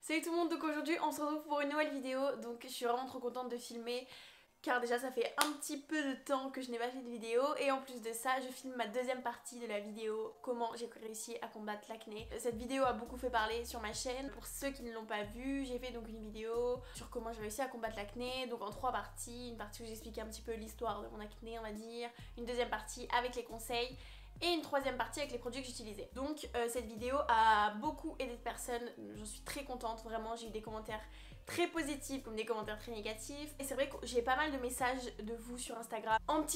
Salut tout le monde, donc aujourd'hui on se retrouve pour une nouvelle vidéo. Donc je suis vraiment trop contente de filmer car déjà ça fait un petit peu de temps que je n'ai pas fait de vidéo. Et en plus de ça je filme ma deuxième partie de la vidéo comment j'ai réussi à combattre l'acné. Cette vidéo a beaucoup fait parler sur ma chaîne. Pour ceux qui ne l'ont pas vue, j'ai fait donc une vidéo sur comment j'ai réussi à combattre l'acné, donc en 3 parties. Une partie où j'expliquais un petit peu l'histoire de mon acné on va dire, une deuxième partie avec les conseils et une troisième partie avec les produits que j'utilisais. Donc cette vidéo a beaucoup aidé de personnes, j'en suis très contente, vraiment j'ai eu des commentaires très positifs comme des commentaires très négatifs. Et c'est vrai que j'ai pas mal de messages de vous sur Instagram, un petit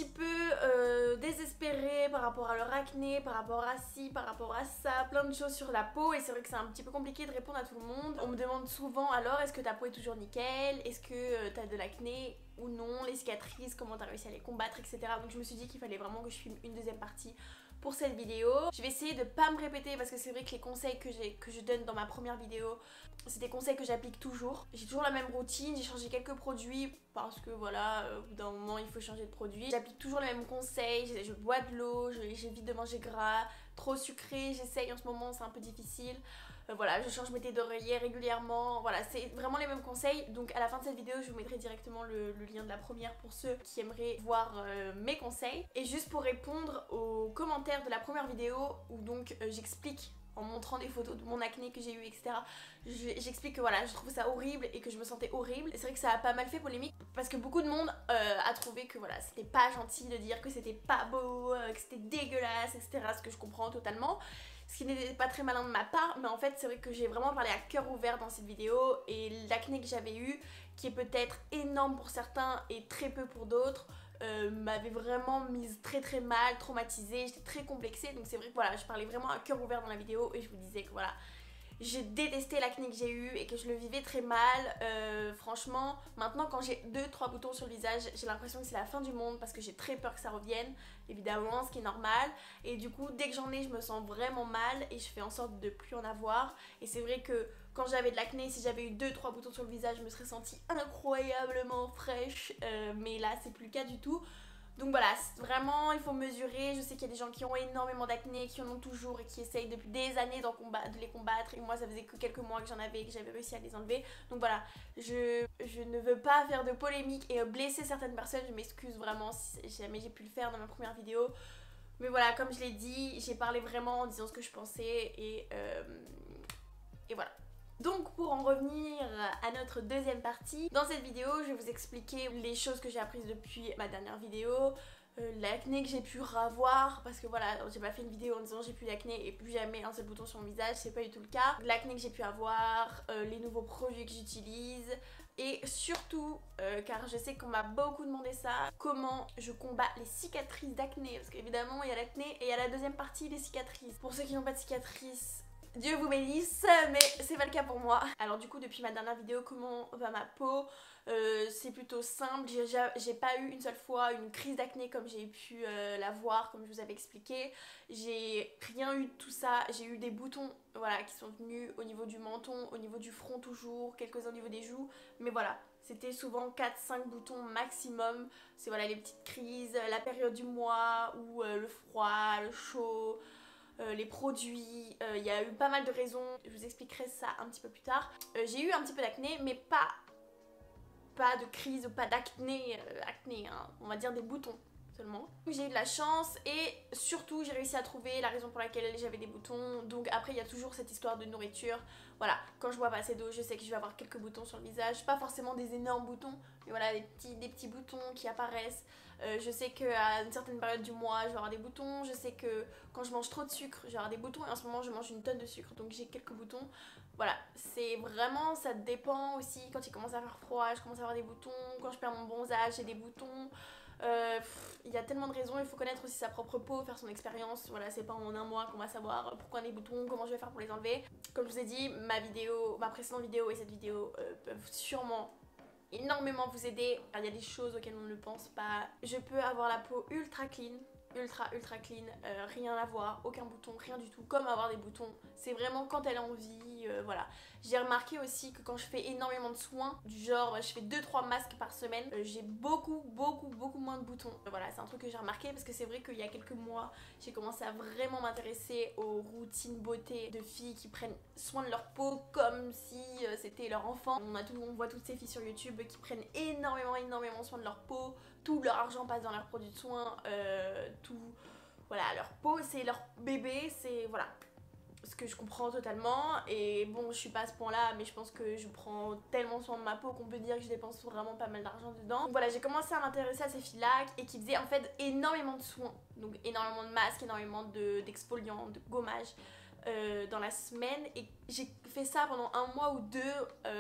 peu désespérés par rapport à leur acné, par rapport à ci, par rapport à ça, plein de choses sur la peau. Et c'est vrai que c'est un petit peu compliqué de répondre à tout le monde. On me demande souvent alors est-ce que ta peau est toujours nickel, est-ce que t'as de l'acné ou non, les cicatrices, comment t'as réussi à les combattre, etc. Donc je me suis dit qu'il fallait vraiment que je filme une deuxième partie pour cette vidéo. Je vais essayer de pas me répéter parce que c'est vrai que les conseils que je donne dans ma première vidéo, c'est des conseils que j'applique toujours. J'ai toujours la même routine, j'ai changé quelques produits parce que voilà, au bout d'un moment il faut changer de produit. J'applique toujours les mêmes conseils, je bois de l'eau, j'évite de manger gras, trop sucré, j'essaye en ce moment, c'est un peu difficile. Voilà, je change mes thés d'oreiller régulièrement, voilà, c'est vraiment les mêmes conseils. Donc à la fin de cette vidéo, je vous mettrai directement le lien de la première pour ceux qui aimeraient voir mes conseils. Et juste pour répondre aux commentaires de la première vidéo où donc j'explique en montrant des photos de mon acné que j'ai eu, etc. J'explique que voilà, je trouve ça horrible et que je me sentais horrible. Et c'est vrai que ça a pas mal fait polémique parce que beaucoup de monde a trouvé que voilà, c'était pas gentil de dire que c'était pas beau, que c'était dégueulasse, etc. Ce que je comprends totalement. Ce qui n'était pas très malin de ma part, mais en fait c'est vrai que j'ai vraiment parlé à cœur ouvert dans cette vidéo. Et l'acné que j'avais eu, qui est peut-être énorme pour certains et très peu pour d'autres, m'avait vraiment mise très mal, traumatisée, j'étais très complexée. Donc c'est vrai que voilà, je parlais vraiment à cœur ouvert dans la vidéo et je vous disais que voilà, j'ai détesté l'acné que j'ai eu et que je le vivais très mal. Franchement, maintenant quand j'ai 2-3 boutons sur le visage, j'ai l'impression que c'est la fin du monde parce que j'ai très peur que ça revienne, évidemment, ce qui est normal. Et du coup, dès que j'en ai, je me sens vraiment mal et je fais en sorte de plus en avoir. Et c'est vrai que quand j'avais de l'acné, si j'avais eu 2-3 boutons sur le visage, je me serais sentie incroyablement fraîche. Mais là, c'est plus le cas du tout. Donc voilà, vraiment il faut mesurer. Je sais qu'il y a des gens qui ont énormément d'acné, qui en ont toujours et qui essayent depuis des années de les combattre. Et moi ça faisait que quelques mois que j'en avais et que j'avais réussi à les enlever. Donc voilà, je ne veux pas faire de polémique et blesser certaines personnes. Je m'excuse vraiment si jamais j'ai pu le faire dans ma première vidéo. Mais voilà, comme je l'ai dit, j'ai parlé vraiment en disant ce que je pensais et voilà. Donc pour en revenir à notre deuxième partie, dans cette vidéo je vais vous expliquer les choses que j'ai apprises depuis ma dernière vidéo, l'acné que j'ai pu revoir, parce que voilà, j'ai pas fait une vidéo en disant j'ai plus d'acné et plus jamais un seul bouton sur mon visage, c'est pas du tout le cas. L'acné que j'ai pu avoir, les nouveaux produits que j'utilise et surtout, car je sais qu'on m'a beaucoup demandé ça, comment je combats les cicatrices d'acné, parce qu'évidemment il y a l'acné et il y a la deuxième partie, les cicatrices. Pour ceux qui n'ont pas de cicatrices, Dieu vous bénisse, mais c'est pas le cas pour moi. Alors du coup depuis ma dernière vidéo comment va ma peau, c'est plutôt simple. J'ai pas eu une seule fois une crise d'acné comme j'ai pu la voir, comme je vous avais expliqué. J'ai rien eu de tout ça, j'ai eu des boutons voilà, qui sont venus au niveau du menton, au niveau du front toujours, quelques-uns au niveau des joues. Mais voilà, c'était souvent 4-5 boutons maximum. C'est voilà les petites crises, la période du mois où le froid, le chaud, les produits, il y a eu pas mal de raisons, je vous expliquerai ça un petit peu plus tard. J'ai eu un petit peu d'acné mais pas de crise ou pas d'acné, acné hein, on va dire des boutons seulement. J'ai eu de la chance et surtout j'ai réussi à trouver la raison pour laquelle j'avais des boutons. Donc après il y a toujours cette histoire de nourriture. Voilà, quand je bois pas assez d'eau je sais que je vais avoir quelques boutons sur le visage. Pas forcément des énormes boutons, mais voilà des petits boutons qui apparaissent. Je sais qu'à une certaine période du mois je vais avoir des boutons. Je sais que quand je mange trop de sucre je vais avoir des boutons. Et en ce moment je mange une tonne de sucre donc j'ai quelques boutons. Voilà, c'est vraiment, ça dépend aussi. Quand il commence à faire froid je commence à avoir des boutons. Quand je perds mon bronzage j'ai des boutons. Il y a tellement de raisons, il faut connaître aussi sa propre peau, faire son expérience. Voilà, c'est pas en un mois qu'on va savoir pourquoi on a des boutons, comment je vais faire pour les enlever. Comme je vous ai dit, ma précédente vidéo et cette vidéo peuvent sûrement énormément vous aider. Il y a des choses auxquelles on ne pense pas. Je peux avoir la peau ultra clean, ultra clean, rien à voir, aucun bouton, rien du tout, comme avoir des boutons. C'est vraiment quand elle a envie, voilà. J'ai remarqué aussi que quand je fais énormément de soins, du genre je fais 2-3 masques par semaine, j'ai beaucoup moins de boutons. Voilà, c'est un truc que j'ai remarqué parce que c'est vrai qu'il y a quelques mois, j'ai commencé à vraiment m'intéresser aux routines beauté de filles qui prennent soin de leur peau comme si c'était leur enfant. On voit toutes ces filles sur YouTube qui prennent énormément soin de leur peau, tout leur argent passe dans leurs produits de soins, tout... Voilà, leur peau c'est leur bébé, c'est... voilà. Ce que je comprends totalement, et bon je suis pas à ce point là mais je pense que je prends tellement soin de ma peau qu'on peut dire que je dépense vraiment pas mal d'argent dedans. Donc voilà, j'ai commencé à m'intéresser à ces filles là et qui faisaient en fait énormément de soins, donc énormément de masques, énormément d'exfoliants, de gommage dans la semaine, et j'ai fait ça pendant un mois ou deux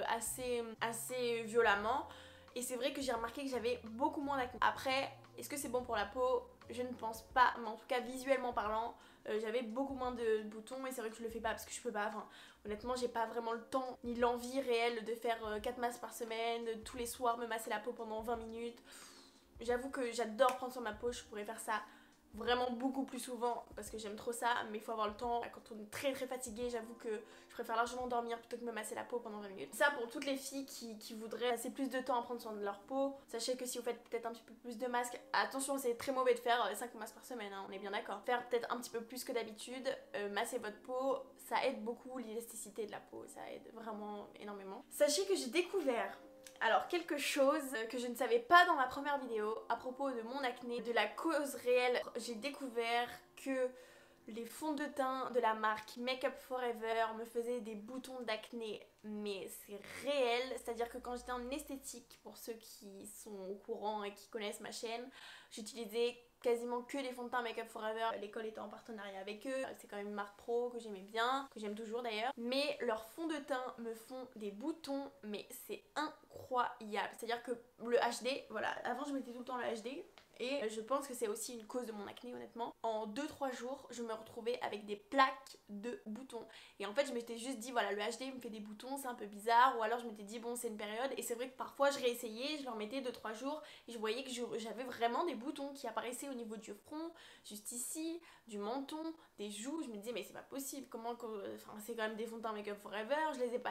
assez violemment, et c'est vrai que j'ai remarqué que j'avais beaucoup moins d'acné. Après, est-ce que c'est bon pour la peau? Je ne pense pas, mais en tout cas visuellement parlant, j'avais beaucoup moins de boutons, et c'est vrai que je le fais pas parce que je peux pas, enfin honnêtement j'ai pas vraiment le temps ni l'envie réelle de faire 4 masques par semaine, tous les soirs me masser la peau pendant 20 minutes. J'avoue que j'adore prendre sur ma peau, je pourrais faire ça vraiment beaucoup plus souvent parce que j'aime trop ça, mais il faut avoir le temps. Quand on est très fatigué, j'avoue que je préfère largement dormir plutôt que me masser la peau pendant 20 minutes. Ça pour toutes les filles qui voudraient passer plus de temps à prendre soin de leur peau. Sachez que si vous faites peut-être un petit peu plus de masques, attention, c'est très mauvais de faire 5 masques par semaine, hein, on est bien d'accord. Faire peut-être un petit peu plus que d'habitude, masser votre peau, ça aide beaucoup l'élasticité de la peau, ça aide vraiment énormément. Sachez que j'ai découvert quelque chose que je ne savais pas dans ma première vidéo à propos de mon acné, de la cause réelle. J'ai découvert que les fonds de teint de la marque Make Up For Ever me faisaient des boutons d'acné, mais c'est réel, c'est-à-dire que quand j'étais en esthétique, pour ceux qui sont au courant et qui connaissent ma chaîne, j'utilisais quasiment que des fonds de teint Make Up For Ever, l'école était en partenariat avec eux, c'est quand même une marque pro que j'aimais bien, que j'aime toujours d'ailleurs, mais leurs fonds de teint me font des boutons, mais c'est incroyable, c'est-à-dire que le HD, voilà, avant je mettais tout le temps le HD, et je pense que c'est aussi une cause de mon acné honnêtement. En 2-3 jours, je me retrouvais avec des plaques de boutons. Et en fait, je m'étais juste dit, voilà, le HD me fait des boutons, c'est un peu bizarre. Ou alors je m'étais dit, bon, c'est une période. Et c'est vrai que parfois, je réessayais, je leur mettais 2-3 jours. Et je voyais que j'avais vraiment des boutons qui apparaissaient au niveau du front, juste ici, du menton, des joues. Je me disais, mais c'est pas possible. Comment... Enfin, c'est quand même des fonds de teint Make Up For Ever. Je les ai pas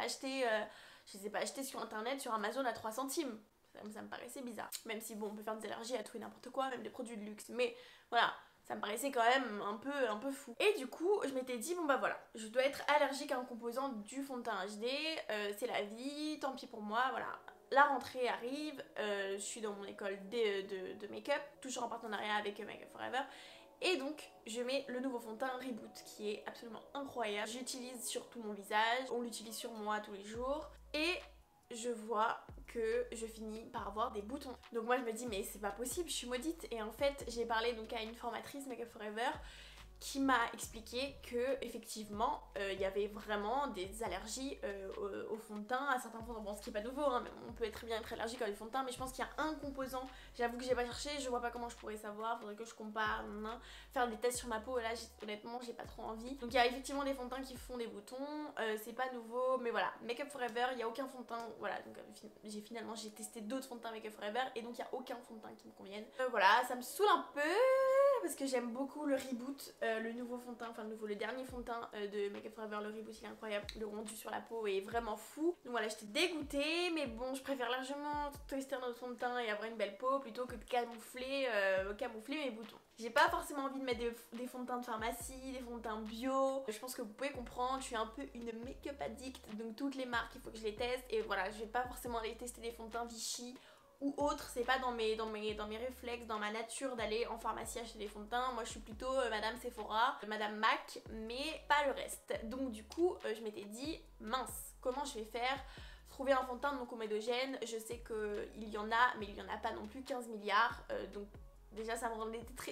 achetés sur internet, sur Amazon à 3 centimes. Ça me paraissait bizarre. Même si bon, on peut faire des allergies à tout et n'importe quoi, même des produits de luxe. Mais voilà, ça me paraissait quand même un peu fou. Et du coup, je m'étais dit, bon bah voilà, je dois être allergique à un composant du fond de teint HD, c'est la vie, tant pis pour moi, voilà. La rentrée arrive, je suis dans mon école de make-up, toujours en partenariat avec Make Up For Ever. Et donc, je mets le nouveau fond de teint Reboot qui est absolument incroyable. J'utilise sur tout mon visage, on l'utilise sur moi tous les jours. Et je vois que je finis par avoir des boutons. Donc moi je me dis mais c'est pas possible, je suis maudite. Et en fait j'ai parlé donc à une formatrice Make Up For Ever qui m'a expliqué que effectivement il y avait vraiment des allergies au fond de teint, à certains fonds de teint, bon ce qui est pas nouveau, hein, mais on peut très bien être allergique à du fond de teint, mais je pense qu'il y a un composant, j'avoue que j'ai pas cherché, je vois pas comment je pourrais savoir, faudrait que je compare, faire des tests sur ma peau, là honnêtement j'ai pas trop envie. Donc il y a effectivement des fonds de teint qui font des boutons, c'est pas nouveau, mais voilà, Make Up For Ever, il y a aucun fond de teint, voilà, donc j'ai testé d'autres fonds de teint Make Up For Ever et donc il y a aucun fond de teint qui me convienne. Voilà, ça me saoule un peu parce que j'aime beaucoup le Reboot, le nouveau fond de teint, enfin le dernier fond de teint de Make Up For Ever, le Reboot il est incroyable, le rendu sur la peau est vraiment fou. Donc voilà, j'étais dégoûtée, mais bon je préfère largement tester un autre fond de teint et avoir une belle peau plutôt que de camoufler mes boutons. J'ai pas forcément envie de mettre des fonds de teint de pharmacie, des fonds de teint bio. Je pense que vous pouvez comprendre, je suis un peu une make-up addict, donc toutes les marques il faut que je les teste, et voilà, je vais pas forcément aller tester des fonds de teint Vichy ou autre, c'est pas dans mes réflexes, dans ma nature d'aller en pharmacie acheter des fonds de teint. Moi je suis plutôt Madame Sephora, Madame MAC, mais pas le reste. Donc du coup je m'étais dit mince, comment je vais faire? Trouver un fond de teint non comédogène, je sais qu'il y en a, mais il y en a pas non plus 15 milliards, donc déjà ça me rendait très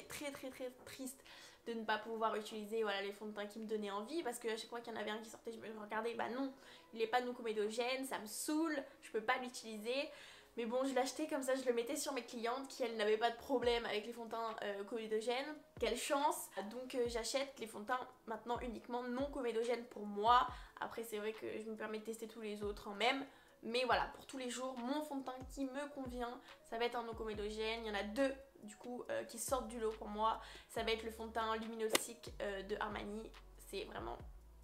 triste de ne pas pouvoir utiliser voilà, les fonds de teint qui me donnaient envie, parce que à chaque fois qu'il y en avait un qui sortait je me regardais, bah non, il est pas non comédogène, ça me saoule, je peux pas l'utiliser. Mais bon, je l'achetais comme ça, je le mettais sur mes clientes qui elles n'avaient pas de problème avec les fonds de teint comédogènes. Quelle chance! Donc j'achète les fonds de teint maintenant uniquement non comédogènes pour moi. Après c'est vrai que je me permets de tester tous les autres en même. Mais voilà, pour tous les jours, mon fond de teint qui me convient, ça va être un non comédogène. Il y en a deux du coup qui sortent du lot pour moi. Ça va être le fond de teint Luminostic de Armani. C'est vraiment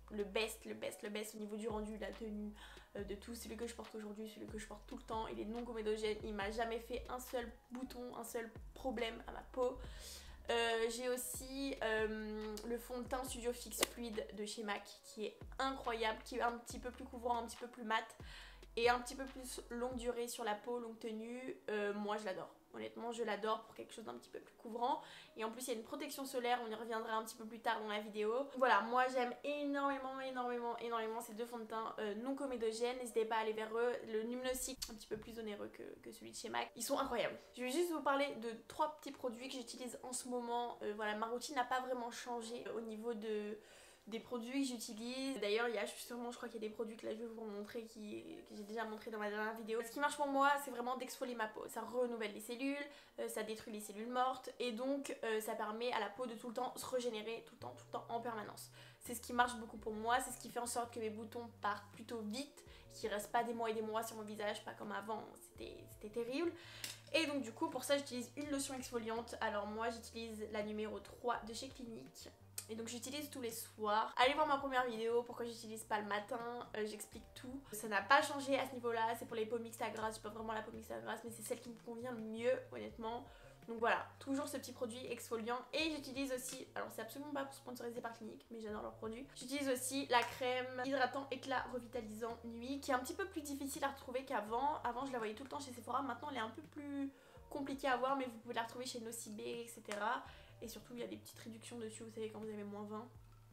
le best au niveau du rendu, de la tenue, de tout. Celui que je porte aujourd'hui, celui que je porte tout le temps, il est non comédogène, il m'a jamais fait un seul bouton, un seul problème à ma peau. J'ai aussi le fond de teint Studio Fix Fluide de chez MAC qui est incroyable, qui est un petit peu plus couvrant, un petit peu plus mat et un petit peu plus longue durée sur la peau, longue tenue. Moi je l'adore. Honnêtement, je l'adore pour quelque chose d'un petit peu plus couvrant. Et en plus, il y a une protection solaire, on y reviendra un petit peu plus tard dans la vidéo. Voilà, moi j'aime énormément ces deux fonds de teint non comédogènes. N'hésitez pas à aller vers eux. Le Lumnostic, un petit peu plus onéreux que celui de chez MAC. Ils sont incroyables. Je vais juste vous parler de 3 petits produits que j'utilise en ce moment. Voilà, ma routine n'a pas vraiment changé au niveau des produits que j'utilise. D'ailleurs, il y a sûrement, je crois qu'il y a des produits que là je vais vous montrer que j'ai déjà montré dans ma dernière vidéo. Ce qui marche pour moi, c'est vraiment d'exfolier ma peau. Ça renouvelle les cellules, ça détruit les cellules mortes et donc ça permet à la peau de tout le temps se régénérer, tout le temps en permanence. C'est ce qui marche beaucoup pour moi, c'est ce qui fait en sorte que mes boutons partent plutôt vite, qu'ils restent pas des mois et des mois sur mon visage, pas comme avant, c'était terrible. Et donc du coup, pour ça, j'utilise une lotion exfoliante. Alors moi, j'utilise la numéro 3 de chez Clinique. Et donc j'utilise tous les soirs. Allez voir ma première vidéo, pourquoi j'utilise pas le matin, j'explique tout. Ça n'a pas changé à ce niveau-là, c'est pour les peaux mixtes à grasse, j'ai pas vraiment la peau mixte à grasse, mais c'est celle qui me convient le mieux, honnêtement. Donc voilà, toujours ce petit produit exfoliant. Et j'utilise aussi, alors c'est absolument pas sponsorisé par Clinique, mais j'adore leurs produits. J'utilise aussi la crème hydratant éclat revitalisant nuit, qui est un petit peu plus difficile à retrouver qu'avant. Avant je la voyais tout le temps chez Sephora, maintenant elle est un peu plus compliquée à voir, mais vous pouvez la retrouver chez Nocibé, etc. Et surtout il y a des petites réductions dessus, vous savez, quand vous avez -20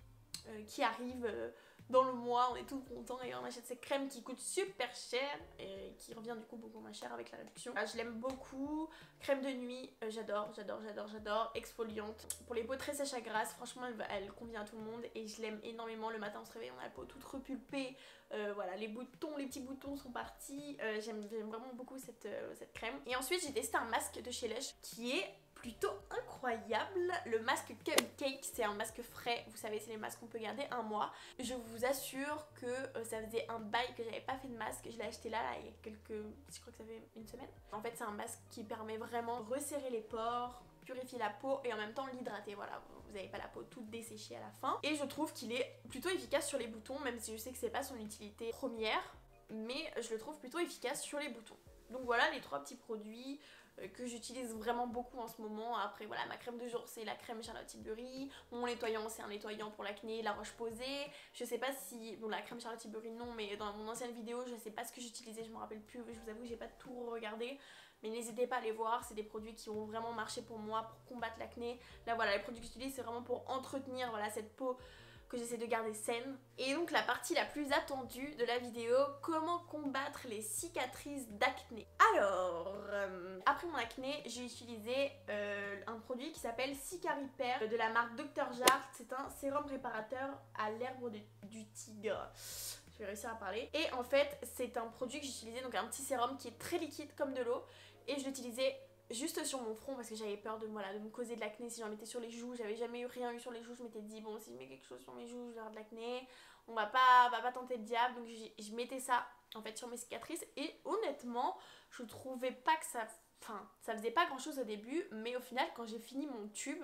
qui arrivent dans le mois, on est tout content et on achète cette crème qui coûte super cher et qui revient du coup beaucoup moins cher avec la réduction. Je l'aime beaucoup. Crème de nuit, j'adore. Exfoliante. Pour les peaux très sèches à grasse, franchement elle convient à tout le monde et je l'aime énormément. Le matin on se réveille, on a la peau toute repulpée. Voilà, les petits boutons sont partis. J'aime vraiment beaucoup cette crème. Et ensuite j'ai testé un masque de chez Lush qui est plutôt incroyable. Le masque Cupcake, c'est un masque frais, vous savez, c'est les masques qu'on peut garder un mois. Je vous assure que ça faisait un bail que j'avais pas fait de masque. Je l'ai acheté là, il y a je crois que ça fait une semaine. En fait c'est un masque qui permet vraiment de resserrer les pores, purifier la peau et en même temps l'hydrater. Voilà, vous n'avez pas la peau toute desséchée à la fin. Et je trouve qu'il est plutôt efficace sur les boutons, même si je sais que c'est pas son utilité première, mais je le trouve plutôt efficace sur les boutons. Donc voilà les 3 petits produits que j'utilise vraiment beaucoup en ce moment. Après voilà, ma crème de jour c'est la crème Charlotte Tilbury, mon nettoyant c'est un nettoyant pour l'acné, la roche posée. Je sais pas si, bon la crème Charlotte Tilbury non, mais dans mon ancienne vidéo je sais pas ce que j'utilisais, je me rappelle plus, je vous avoue j'ai pas tout regardé. Mais n'hésitez pas à les voir, c'est des produits qui ont vraiment marché pour moi pour combattre l'acné. Là voilà, les produits que j'utilise c'est vraiment pour entretenir voilà, cette peau que j'essaie de garder saine. Et donc la partie la plus attendue de la vidéo, comment combattre les cicatrices d'acné. Alors, après mon acné, j'ai utilisé un produit qui s'appelle Cicarepair de la marque Dr Jart. C'est un sérum réparateur à l'herbe du tigre. Je vais réussir à parler. Et en fait, c'est un produit que j'utilisais, donc un petit sérum qui est très liquide comme de l'eau. Et je l'utilisais juste sur mon front parce que j'avais peur de me causer de l'acné si j'en mettais sur les joues. J'avais jamais rien eu sur les joues, je m'étais dit bon, si je mets quelque chose sur mes joues je vais avoir de l'acné, on va pas tenter le diable. Donc je mettais ça en fait sur mes cicatrices et honnêtement je trouvais pas que ça faisait pas grand chose au début, mais au final quand j'ai fini mon tube,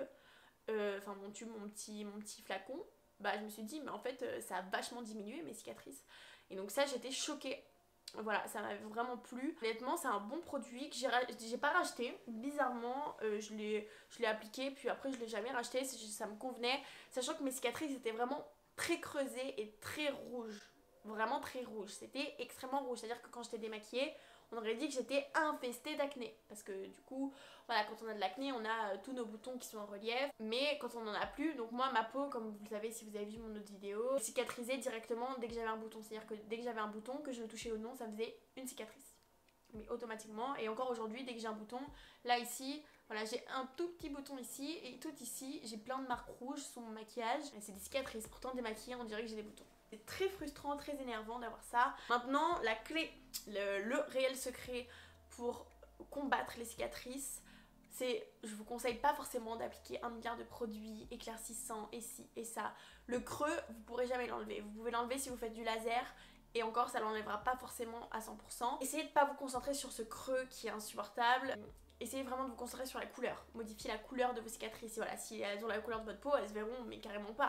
mon petit flacon, bah je me suis dit mais en fait ça a vachement diminué mes cicatrices. Et donc ça j'étais choquée. Voilà, ça m'avait vraiment plu. Honnêtement, c'est un bon produit que j'ai pas racheté. Bizarrement, je l'ai appliqué, puis après je l'ai jamais racheté. Ça me convenait, sachant que mes cicatrices étaient vraiment très creusées et très rouges. Vraiment très rouges. C'était extrêmement rouge. C'est-à-dire que quand j'étais démaquillée, on aurait dit que j'étais infestée d'acné. Parce que du coup, voilà, quand on a de l'acné, on a tous nos boutons qui sont en relief. Mais quand on n'en a plus, donc moi, ma peau, comme vous le savez si vous avez vu mon autre vidéo, cicatrisait directement dès que j'avais un bouton. C'est-à-dire que dès que j'avais un bouton, que je le touchais ou non, ça faisait une cicatrice. Mais automatiquement. Et encore aujourd'hui, dès que j'ai un bouton, là ici, voilà, j'ai un tout petit bouton ici. Et tout ici, j'ai plein de marques rouges sur mon maquillage. Et c'est des cicatrices. Pourtant, démaquillée, on dirait que j'ai des boutons. C'est très frustrant, très énervant d'avoir ça. Maintenant, la clé, le réel secret pour combattre les cicatrices, c'est, je vous conseille pas forcément d'appliquer 1 milliard de produits éclaircissants et ci et ça. Le creux, vous pourrez jamais l'enlever. Vous pouvez l'enlever si vous faites du laser. Et encore, ça l'enlèvera pas forcément à 100%. Essayez de pas vous concentrer sur ce creux qui est insupportable. Essayez vraiment de vous concentrer sur la couleur. Modifiez la couleur de vos cicatrices. Et voilà, si elles ont la couleur de votre peau, elles se verront, mais carrément pas.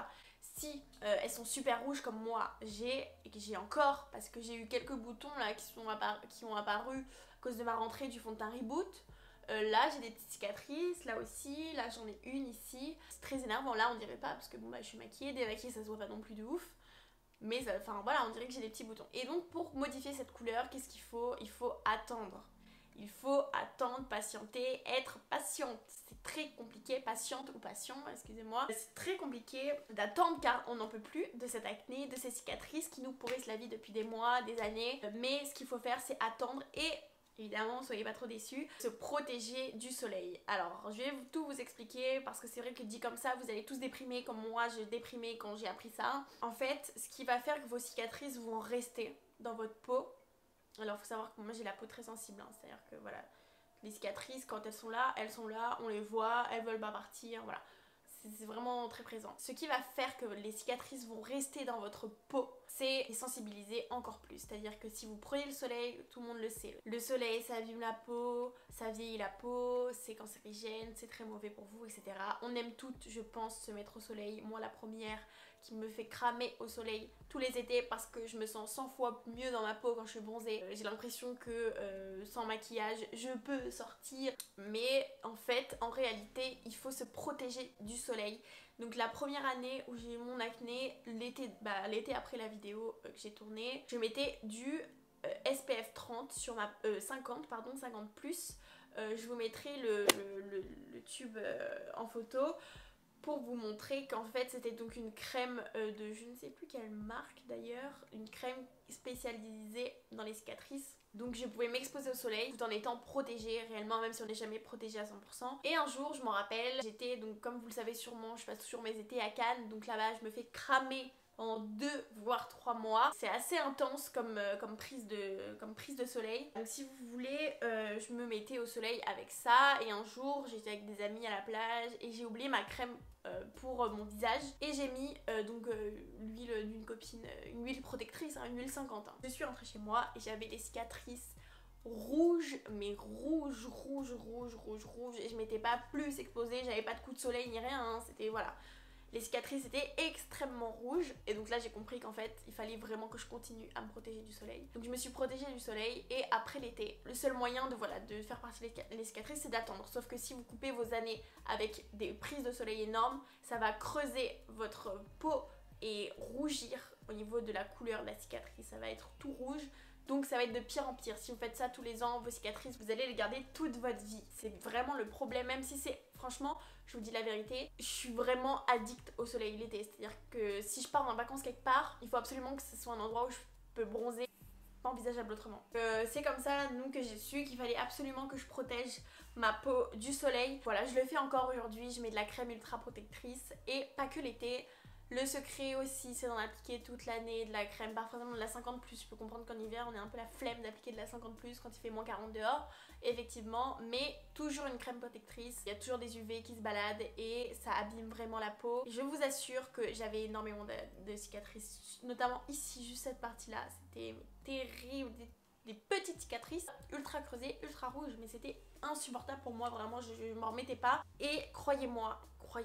Si elles sont super rouges comme moi j'ai, et que j'ai encore, parce que j'ai eu quelques boutons là qui ont apparu à cause de ma rentrée du fond de teint Reboot. Là j'ai des petites cicatrices, là aussi, là j'en ai une ici. C'est très énervant, là on dirait pas parce que bon bah je suis maquillée, démaquillée ça se voit pas non plus de ouf. Mais enfin voilà, on dirait que j'ai des petits boutons. Et donc pour modifier cette couleur, qu'est-ce qu'il faut? Il faut attendre. Il faut attendre, patienter, être patiente. C'est très compliqué, patiente ou patient, excusez-moi. C'est très compliqué d'attendre car on n'en peut plus de cette acné, de ces cicatrices qui nous pourrissent la vie depuis des mois, des années. Mais ce qu'il faut faire, c'est attendre et évidemment, soyez pas trop déçus, se protéger du soleil. Alors, je vais tout vous expliquer parce que c'est vrai que dit comme ça, vous allez tous déprimer comme moi, je déprimais quand j'ai appris ça. En fait, ce qui va faire que vos cicatrices vont rester dans votre peau. Alors, il faut savoir que moi j'ai la peau très sensible, hein. C'est-à-dire que voilà, les cicatrices, quand elles sont là, on les voit, elles veulent pas partir, voilà. C'est vraiment très présent. Ce qui va faire que les cicatrices vont rester dans votre peau, c'est les sensibiliser encore plus. C'est-à-dire que si vous prenez le soleil, tout le monde le sait. Le soleil, ça abîme la peau, ça vieillit la peau, c'est cancérigène, c'est très mauvais pour vous, etc. On aime toutes, je pense, se mettre au soleil. Moi, la première qui me fait cramer au soleil tous les étés parce que je me sens 100 fois mieux dans ma peau quand je suis bronzée. J'ai l'impression que sans maquillage, je peux sortir. Mais en fait, en réalité, il faut se protéger du soleil. Donc la première année où j'ai eu mon acné, l'été après la vidéo que j'ai tournée, je mettais du SPF 30 sur ma 50 plus. Je vous mettrai le tube en photo pour vous montrer qu'en fait c'était donc une crème de je ne sais plus quelle marque d'ailleurs, une crème spécialisée dans les cicatrices. Donc je pouvais m'exposer au soleil tout en étant protégée réellement, même si on n'est jamais protégé à 100%. Et un jour, je m'en rappelle, j'étais donc comme vous le savez sûrement, je passe toujours mes étés à Cannes, donc là-bas je me fais cramer pendant 2 voire 3 mois. C'est assez intense comme prise de soleil. Donc si vous voulez, je me mettais au soleil avec ça. Et un jour, j'étais avec des amis à la plage et j'ai oublié ma crème pour mon visage. Et j'ai mis l'huile d'une copine, une huile protectrice, hein, une huile 50. Hein. Je suis rentrée chez moi et j'avais des cicatrices rouges, mais rouges. Et je m'étais pas plus exposée, j'avais pas de coup de soleil ni rien. Hein. C'était voilà. Les cicatrices étaient extrêmement rouges et donc là j'ai compris qu'en fait il fallait vraiment que je continue à me protéger du soleil. Donc je me suis protégée du soleil et après l'été, le seul moyen de faire partir les cicatrices c'est d'attendre. Sauf que si vous coupez vos années avec des prises de soleil énormes, ça va creuser votre peau et rougir au niveau de la couleur de la cicatrice. Ça va être tout rouge. Donc ça va être de pire en pire. Si vous faites ça tous les ans, vos cicatrices, vous allez les garder toute votre vie. C'est vraiment le problème, même si c'est... Franchement, je vous dis la vérité, je suis vraiment addict au soleil l'été. C'est-à-dire que si je pars en vacances quelque part, il faut absolument que ce soit un endroit où je peux bronzer. Pas envisageable autrement. C'est comme ça, nous, que j'ai su qu'il fallait absolument que je protège ma peau du soleil. Voilà, je le fais encore aujourd'hui. Je mets de la crème ultra protectrice et pas que l'été. Le secret aussi, c'est d'en appliquer toute l'année, de la crème, parfois de la 50+. Je peux comprendre qu'en hiver, on a un peu la flemme d'appliquer de la 50+ quand il fait moins 40 dehors, effectivement, mais toujours une crème protectrice. Il y a toujours des UV qui se baladent et ça abîme vraiment la peau. Je vous assure que j'avais énormément de cicatrices, notamment ici, juste cette partie-là. C'était terrible, des petites cicatrices ultra creusées, ultra rouges, mais c'était insupportable pour moi, vraiment, je m'en remettais pas. Et croyez-moi,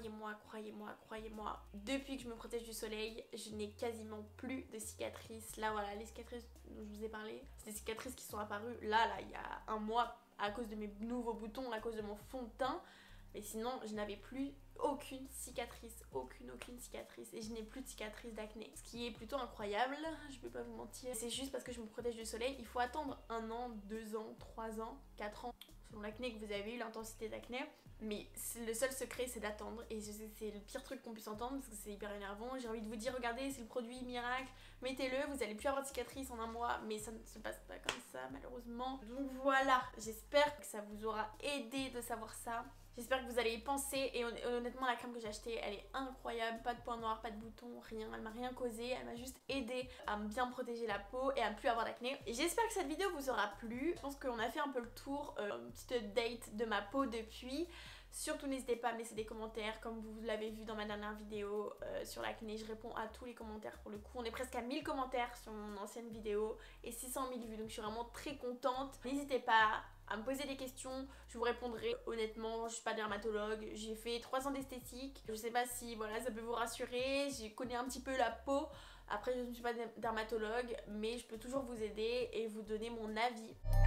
depuis que je me protège du soleil, je n'ai quasiment plus de cicatrices. Là voilà, les cicatrices dont je vous ai parlé, c'est des cicatrices qui sont apparues là, il y a un mois à cause de mes nouveaux boutons, à cause de mon fond de teint. Mais sinon, je n'avais plus aucune cicatrice, aucune cicatrice. Et je n'ai plus de cicatrice d'acné. Ce qui est plutôt incroyable, je peux pas vous mentir. C'est juste parce que je me protège du soleil. Il faut attendre 1 an, 2 ans, 3 ans, 4 ans, selon l'acné que vous avez eu, l'intensité d'acné. Mais le seul secret, c'est d'attendre. Et c'est le pire truc qu'on puisse entendre parce que c'est hyper énervant. J'ai envie de vous dire, regardez, c'est le produit miracle, mettez-le, vous allez plus avoir de cicatrices en 1 mois. Mais ça ne se passe pas comme ça, malheureusement. Donc voilà, j'espère que ça vous aura aidé de savoir ça. J'espère que vous allez y penser et honnêtement la crème que j'ai achetée elle est incroyable, pas de points noirs, pas de boutons, rien, elle m'a rien causé, elle m'a juste aidé à bien protéger la peau et à ne plus avoir d'acné. Et j'espère que cette vidéo vous aura plu, je pense qu'on a fait un peu le tour, une petite update de ma peau depuis. Surtout n'hésitez pas à me laisser des commentaires comme vous l'avez vu dans ma dernière vidéo sur l'acné, je réponds à tous les commentaires pour le coup. On est presque à 1000 commentaires sur mon ancienne vidéo et 600 000 vues donc je suis vraiment très contente. N'hésitez pas à me poser des questions, je vous répondrai. Honnêtement, je suis pas dermatologue, j'ai fait 3 ans d'esthétique, je sais pas si voilà ça peut vous rassurer, je connais un petit peu la peau. Après je ne suis pas dermatologue, mais je peux toujours vous aider et vous donner mon avis.